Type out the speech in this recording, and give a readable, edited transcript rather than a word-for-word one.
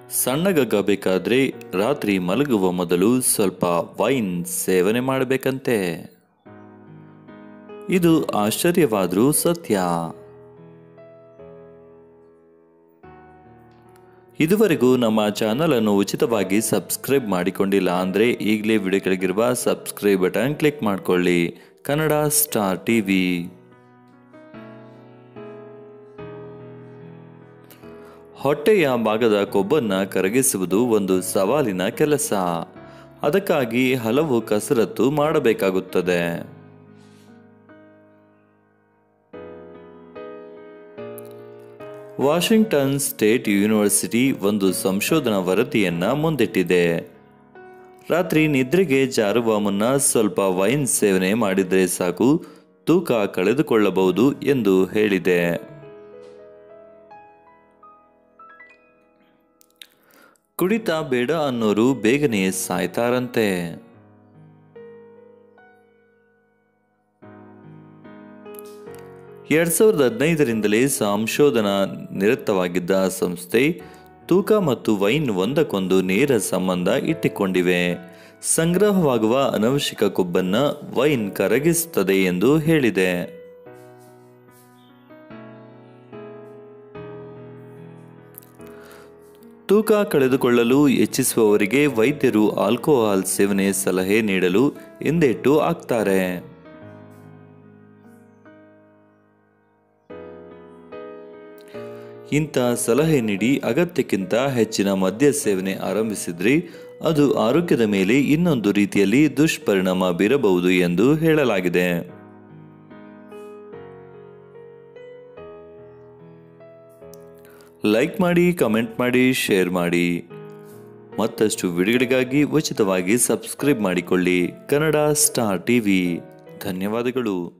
ಸಣ್ಣಗಾಗಬೇಕಾದ್ರೆ ರಾತ್ರಿ ಮಲಗುವ ಮೊದಲು ಸ್ವಲ್ಪ ವೈನ್ ಸೇವನೆ ಮಾಡಬೇಕಂತೆ. ಇದು ಆಶ್ಚರ್ಯವಾದರೂ ಸತ್ಯ. ಇದುವರೆಗೂ ನಮ್ಮ ಚಾನಲ್ ಅನ್ನು ಉಚಿತವಾಗಿ ಸಬ್ಸ್ಕ್ರೈಬ್ ಮಾಡಿಕೊಂಡಿಲ್ಲ ಅಂದರೆ ಈಗಲೇ ವಿಡಿಯೋ ಕೆಳಗಿರುವ ಸಬ್ಸ್ಕ್ರೈಬ್ ಬಟನ್ ಕ್ಲಿಕ್ ಮಾಡಿಕೊಳ್ಳಿ. Kannada star TV. ಹೊಟ್ಟೆಯ ಭಾಗದ ಕೊಬ್ಬನ್ನು ಕರಗಿಸುವುದು ಒಂದು ಸವಾಲಿನ ಕೆಲಸ. ಅದಕ್ಕಾಗಿ ಹಲವು ಕಸರತ್ತು ಮಾಡಬೇಕಾಗುತ್ತದೆ. ವಾಷಿಂಗ್ಟನ್ ಸ್ಟೇಟ್ ಯೂನಿವರ್ಸಿಟಿ ಒಂದು ಸಂಶೋಧನಾ ವರದಿಯನ್ನ ಮುಂದಿಟ್ಟಿದೆ. ರಾತ್ರಿ ನಿದ್ರೆಗೆ ಜಾರುವ ಮುನ್ನ ಸ್ವಲ್ಪ ವೈನ್ ಸೇವನೆ ಮಾಡಿದರೆ ಸಾಕು, ತೂಕ ಕಳೆದುಕೊಳ್ಳಬಹುದು ಎಂದು ಹೇಳಿದೆ. ಕುಡಿತ ಬೇಡ ಅನ್ನೋರು ಬೇಗನೆ ಸಾಯ್ತಾರಂತೆ. 2015ರಿಂದಲೇ ಸಂಶೋಧನಾ ನಿರತವಾಗಿದ್ದ ಸಂಸ್ಥೆ ತೂಕ ಮತ್ತು ವೈನ್ ಒಂದಕ್ಕೊಂದು ನೇರ ಸಂಬಂಧ ಇಟ್ಟುಕೊಂಡಿವೆ. ಸಂಗ್ರಹವಾಗುವ ಅನವಶ್ಯಕ ಕೊಬ್ಬನ್ನು ವೈನ್ ಕರಗಿಸುತ್ತದೆ ಎಂದು ಹೇಳಿದೆ. ತೂಕ ಕಳೆದುಕೊಳ್ಳಲು ಇಚ್ಛಿಸುವವರಿಗೆ ವೈದ್ಯರು ಆಲ್ಕೋಹಾಲ್ ಸೇವನೆ ಸಲಹೆ ನೀಡಲು ಹಿಂದೇಟು ಹಾಕ್ತಾರೆ. ಇಂಥ ಸಲಹೆ ನೀಡಿ ಅಗತ್ಯಕ್ಕಿಂತ ಹೆಚ್ಚಿನ ಮದ್ಯ ಸೇವನೆ ಆರಂಭಿಸಿದ್ರೆ ಅದು ಆರೋಗ್ಯದ ಮೇಲೆ ಇನ್ನೊಂದು ರೀತಿಯಲ್ಲಿ ದುಷ್ಪರಿಣಾಮ ಬೀರಬಹುದು ಎಂದು ಹೇಳಲಾಗಿದೆ. ಲೈಕ್ ಮಾಡಿ, ಕಮೆಂಟ್ ಮಾಡಿ, ಶೇರ್ ಮಾಡಿ. ಮತ್ತಷ್ಟು ವಿಡಿಯೋಗಳಿಗಾಗಿ ಉಚಿತವಾಗಿ ಸಬ್ಸ್ಕ್ರೈಬ್ ಮಾಡಿಕೊಳ್ಳಿ. Kannada star TV. ಧನ್ಯವಾದಗಳು.